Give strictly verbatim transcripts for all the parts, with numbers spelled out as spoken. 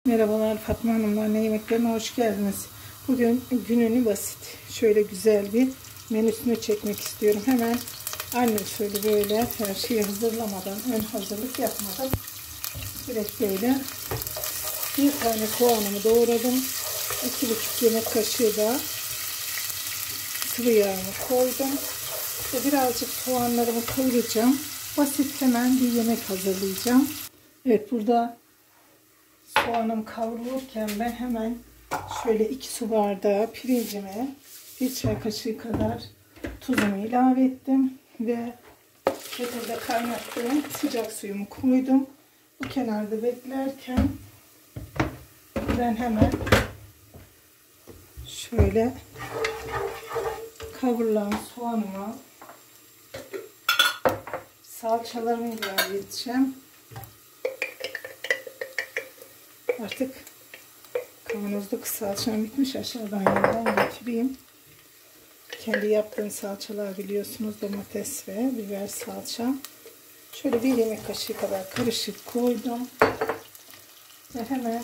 Merhabalar Fatma Hanımlar, ne yemeklerine hoş geldiniz. Bugün gününü basit, şöyle güzel bir menüsünü çekmek istiyorum. Hemen annem şöyle böyle her şeyi hazırlamadan, ön hazırlık yapmadan direkt böyle bir tane soğanımı doğradım. iki buçuk yemek kaşığı da sıvı yağımı koydum. Ve birazcık soğanlarımı kavuracağım. Basit hemen bir yemek hazırlayacağım. Evet, burada soğanım kavrulurken ben hemen şöyle iki su bardağı pirincime bir çay kaşığı kadar tuzumu ilave ettim ve kettle'da kaynattığım sıcak suyumu koydum. Bu kenarda beklerken ben hemen şöyle kavrulan soğanıma salçalarımı ilave edeceğim. Artık kavanozdaki salçam bitmiş. Aşağıdan yandan getireyim. Kendi yaptığım salçalar biliyorsunuz. Domates ve biber salça. Şöyle bir yemek kaşığı kadar karışık koydum. Ve hemen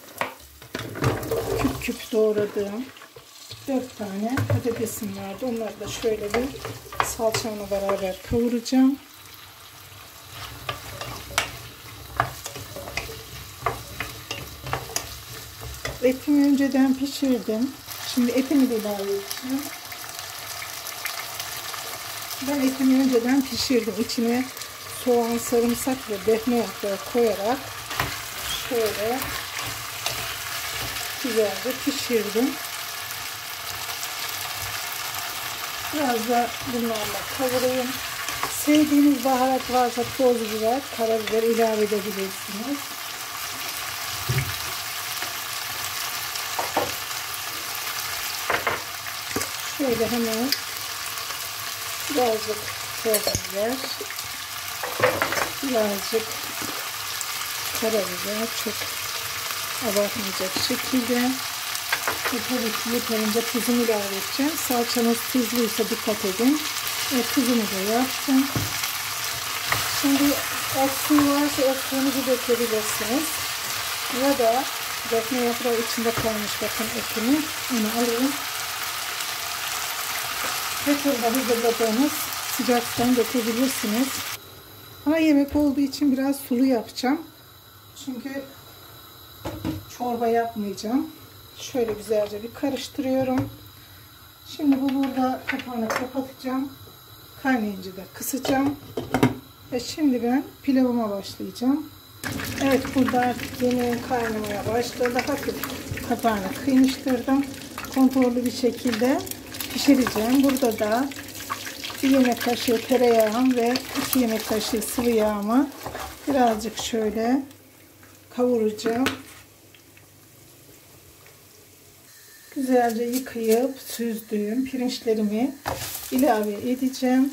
küp küp doğradığım dört tane patatesim vardı. Onları da şöyle bir salçamla beraber kavuracağım. Etimi önceden pişirdim. Şimdi etimi de ilave edeceğim. Ben etimi önceden pişirdim. İçine soğan, sarımsak ve defne yaprağı koyarak şöyle güzelce pişirdim. Biraz da bunlarla kavurayım. Sevdiğiniz baharat varsa toz biber, karabiber ilave edebilirsiniz. Şöyle hemen birazcık karabiber, birazcık karabiber, çok abartmayacak şekilde ve tabii ki yeterince tuzumu ilave edeceğim. Salçanız tuzluysa dikkat edin. Ve tuzumu da yaptım. Şimdi et suyu varsa et suyunuzu dökebilirsiniz. Ya da defne yaprağı içinde kalmış, bakın etini, onu alayım. Kettle'da hazırladığınız sıcak sudan dökebilirsiniz. Ana yemek olduğu için biraz sulu yapacağım. Çünkü çorba yapmayacağım. Şöyle güzelce bir karıştırıyorum. Şimdi bu burada kapağını kapatacağım. Kaynayınca da kısacağım. Ve şimdi ben pilavıma başlayacağım. Evet, burada artık yemeğim kaynamaya başladı. Hafif kapağını kıymıştırdım. Kontrollü bir şekilde pişireceğim. Burada da bir yemek kaşığı tereyağım ve iki yemek kaşığı sıvı yağımı birazcık şöyle kavuracağım. Güzelce yıkayıp süzdüğüm pirinçlerimi ilave edeceğim.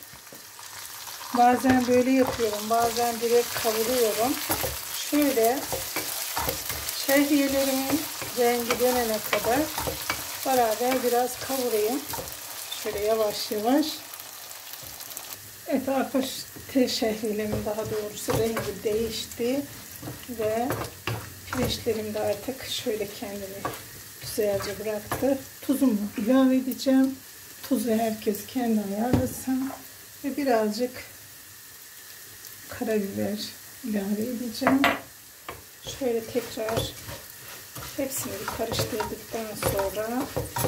Bazen böyle yapıyorum, bazen direkt kavuruyorum. Şöyle şehriyelerimin rengi dönene kadar beraber biraz kavurayım. Şöyle yavaş yavaş. Evet, arpa şehriyelerim daha doğrusu rengi değişti ve pirinçlerim de artık şöyle kendini güzelce bıraktı. Tuzumu ilave edeceğim. Tuzu herkes kendi ayarlasın. Ve birazcık karabiber ilave edeceğim. Şöyle tekrar hepsini bir karıştırdıktan sonra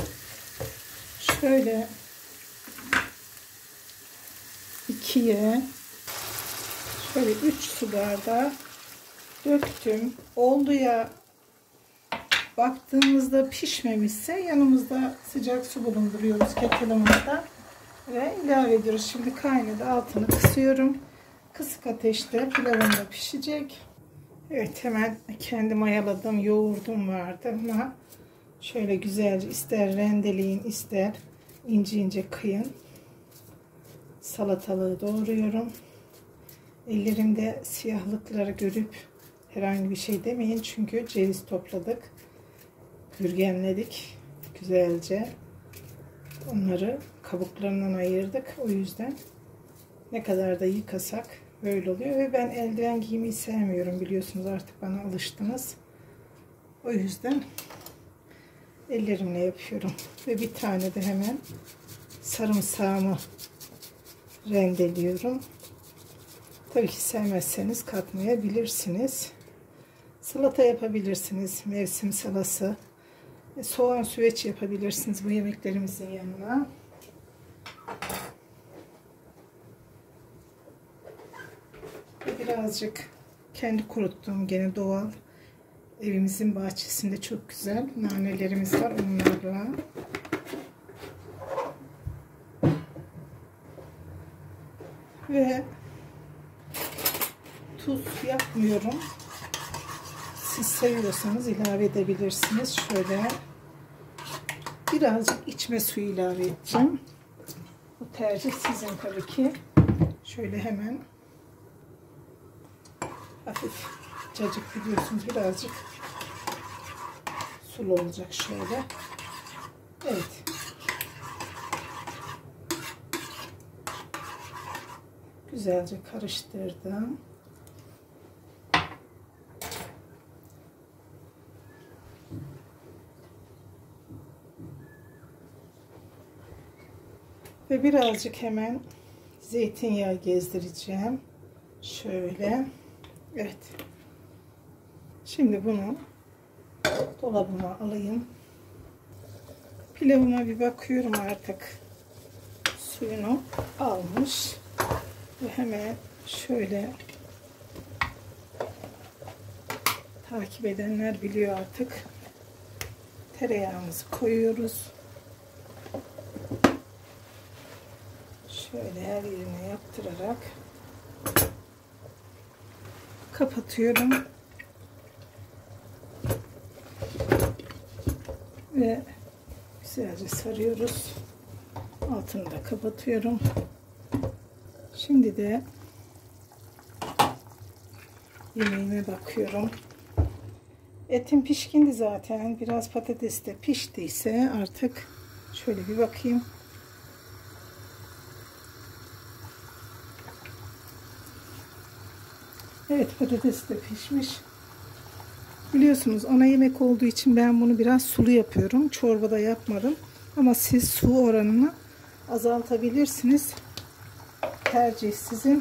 şöyle ikiye şöyle üç su bardağı döktüm. Oldu ya baktığımızda pişmemişse yanımızda sıcak su bulunduruyoruz kettle'ımızda ve ilave ediyoruz. Şimdi kaynadı, altını kısıyorum. Kısık ateşte pilavım da pişecek. Evet, hemen kendi mayaladığım yoğurdum vardı ama şöyle güzelce ister rendeleyin ister ince ince kıyın. Salatalığı doğruyorum. Ellerimde siyahlıkları görüp herhangi bir şey demeyin, çünkü ceviz topladık. Gürgenledik güzelce. Onları kabuklarından ayırdık. O yüzden ne kadar da yıkasak böyle oluyor. Ve ben eldiven giymeyi sevmiyorum, biliyorsunuz, artık bana alıştınız. O yüzden ellerimle yapıyorum. Ve bir tane de hemen sarımsağımı rendeliyorum. Tabii ki sevmezseniz katmayabilirsiniz. Salata yapabilirsiniz. Mevsim salası. Soğan süveç yapabilirsiniz bu yemeklerimizin yanına. Ve birazcık kendi kuruttuğum gene doğal evimizin bahçesinde çok güzel nanelerimiz var, onlarla. Ve tuz yapmıyorum. Siz seviyorsanız ilave edebilirsiniz. Şöyle birazcık içme suyu ilave edeceğim. Bu tercih sizin tabii ki. Şöyle hemen hafif cacık biliyorsunuz, birazcık sulu olacak şöyle. Evet. Güzelce karıştırdım. Ve birazcık hemen zeytinyağı gezdireceğim. Şöyle. Evet. Şimdi bunu dolabıma alayım. Pilavıma bir bakıyorum, artık suyunu almış. Ve hemen şöyle, takip edenler biliyor artık, tereyağımızı koyuyoruz. Şöyle her yerine yaptırarak kapatıyorum. Ve güzelce sarıyoruz. Altını da kapatıyorum. Şimdi de yemeğime bakıyorum. Etim pişkindi zaten. Biraz patates de piştiyse artık şöyle bir bakayım. Evet, patates de pişmiş. Biliyorsunuz ana yemek olduğu için ben bunu biraz sulu yapıyorum. Çorbada yapmadım. Ama siz su oranını azaltabilirsiniz. Tercih sizin.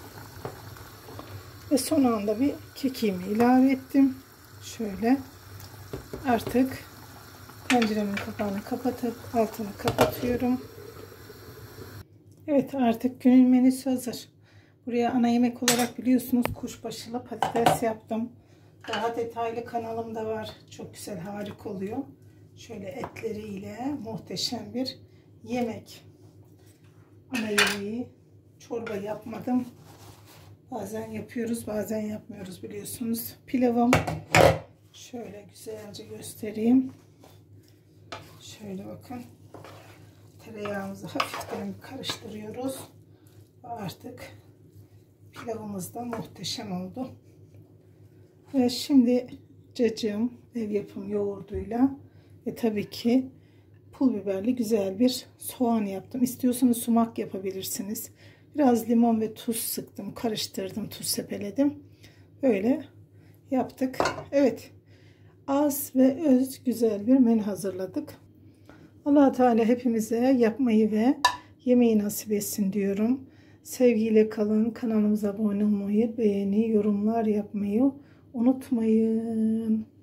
Ve son anda bir kekiğimi ilave ettim. Şöyle. Artık tenceremin kapağını kapatıp altını kapatıyorum. Evet, artık günün menüsü hazır. Buraya ana yemek olarak biliyorsunuz kuşbaşılı patates yaptım. Daha detaylı kanalımda var. Çok güzel, harika oluyor. Şöyle etleriyle muhteşem bir yemek. Ana yemeği, çorba yapmadım. Bazen yapıyoruz, bazen yapmıyoruz biliyorsunuz. Pilavım. Şöyle güzelce göstereyim. Şöyle bakın. Tereyağımızı hafiften karıştırıyoruz. Artık pilavımız da muhteşem oldu. Ve şimdi cacığım ev yapım yoğurduyla ve tabii ki pul biberli güzel bir soğan yaptım. İstiyorsanız sumak yapabilirsiniz. Biraz limon ve tuz sıktım, karıştırdım, tuz sepeledim. Böyle yaptık. Evet, az ve öz güzel bir menü hazırladık. Allah Teala hepimize yapmayı ve yemeği nasip etsin diyorum. Sevgiyle kalın. Kanalımıza abone olmayı, beğeni, yorumlar yapmayı unutmayın.